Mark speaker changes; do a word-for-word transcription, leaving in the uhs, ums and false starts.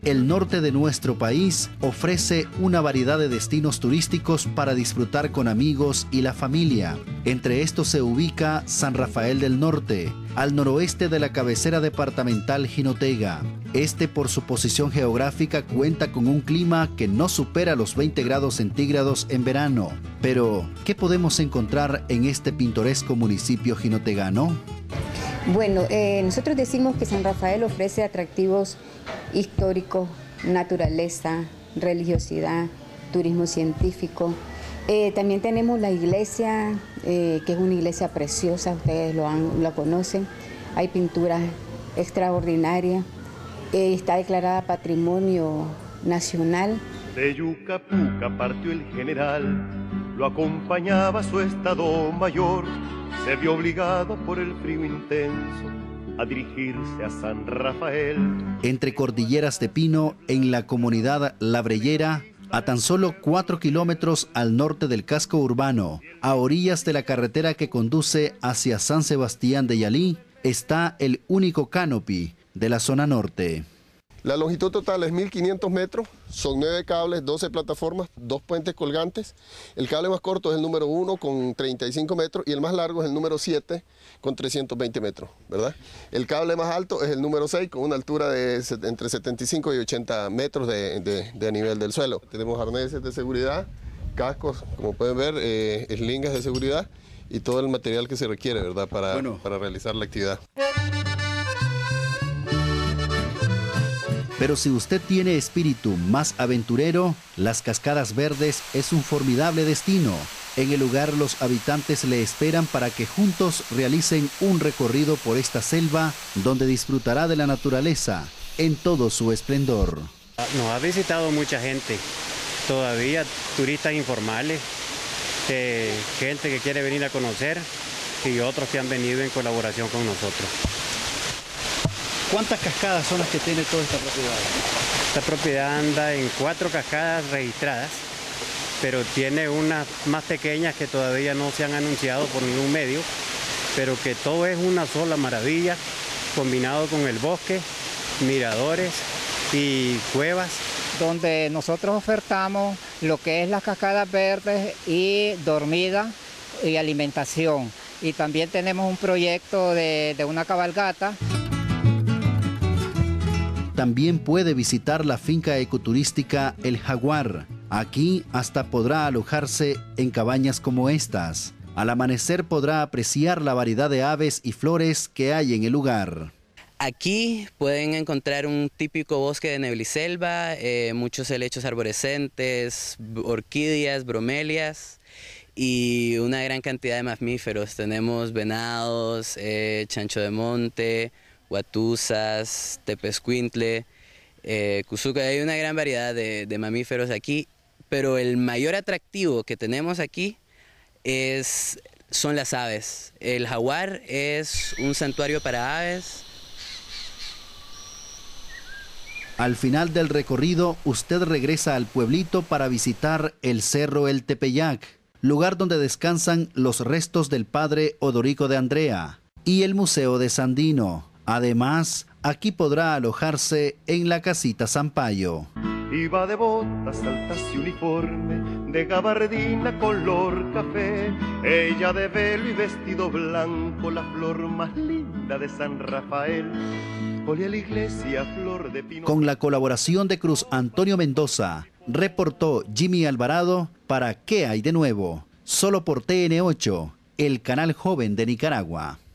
Speaker 1: el norte de nuestro país ofrece una variedad de destinos turísticos para disfrutar con amigos y la familia. Entre estos se ubica San Rafael del Norte, al noroeste de la cabecera departamental Jinotega. Este, por su posición geográfica, cuenta con un clima que no supera los veinte grados centígrados en verano. Pero, ¿qué podemos encontrar en este pintoresco municipio jinotegano?
Speaker 2: Bueno, eh, nosotros decimos que San Rafael ofrece atractivos históricos, naturaleza, religiosidad, turismo científico. Eh, también tenemos la iglesia, eh, que es una iglesia preciosa, ustedes lo, han, lo conocen. Hay pinturas extraordinarias. Eh, está declarada Patrimonio Nacional.
Speaker 3: De Yucapuca partió el general, lo acompañaba su estado mayor. Se vio obligado por el frío intenso a dirigirse a San Rafael.
Speaker 1: Entre cordilleras de pino, en la comunidad Labrellera, a tan solo cuatro kilómetros al norte del casco urbano, a orillas de la carretera que conduce hacia San Sebastián de Yalí, está el único canopy de la zona norte.
Speaker 4: La longitud total es mil quinientos metros, son nueve cables, doce plataformas, dos puentes colgantes. El cable más corto es el número uno con treinta y cinco metros y el más largo es el número siete con trescientos veinte metros, ¿verdad? El cable más alto es el número seis con una altura de entre setenta y cinco y ochenta metros de, de, de nivel del suelo. Tenemos arneses de seguridad, cascos, como pueden ver, eh, eslingas de seguridad y todo el material que se requiere, ¿verdad? Para, bueno. para realizar la actividad.
Speaker 1: Pero si usted tiene espíritu más aventurero, Las Cascadas Verdes es un formidable destino. En el lugar los habitantes le esperan para que juntos realicen un recorrido por esta selva donde disfrutará de la naturaleza en todo su esplendor.
Speaker 5: Nos ha visitado mucha gente, todavía turistas informales, eh, gente que quiere venir a conocer y otros que han venido en colaboración con nosotros.
Speaker 1: ¿Cuántas cascadas son las que tiene toda esta propiedad?
Speaker 5: Esta propiedad anda en cuatro cascadas registradas, pero tiene unas más pequeñas que todavía no se han anunciado por ningún medio, pero que todo es una sola maravilla, combinado con el bosque, miradores y cuevas.
Speaker 6: Donde nosotros ofertamos lo que es las cascadas verdes y dormida y alimentación. Y también tenemos un proyecto de, de una cabalgata.
Speaker 1: También puede visitar la finca ecoturística El Jaguar. Aquí hasta podrá alojarse en cabañas como estas. Al amanecer podrá apreciar la variedad de aves y flores que hay en el lugar.
Speaker 7: Aquí pueden encontrar un típico bosque de nebliselva, eh, muchos helechos arborescentes, orquídeas, bromelias y una gran cantidad de mamíferos. Tenemos venados, eh, chancho de monte, huatusas, tepezcuintle, eh, cuzuca. Hay una gran variedad de, de mamíferos aquí, pero el mayor atractivo que tenemos aquí es, son las aves. El jaguar es un santuario para aves.
Speaker 1: Al final del recorrido, usted regresa al pueblito para visitar el Cerro El Tepeyac, lugar donde descansan los restos del padre Odorico de Andrea, y el Museo de Sandino. Además, aquí podrá alojarse en la Casita Sampaio.
Speaker 3: Iba de botas altas y uniforme, de gabardina color café, ella de velo y vestido blanco, la flor más linda de San Rafael. Olía la iglesia, flor de pino.
Speaker 1: Con la colaboración de Cruz Antonio Mendoza, reportó Jimmy Alvarado para ¿Qué hay de nuevo? Solo por T N ocho, el canal joven de Nicaragua.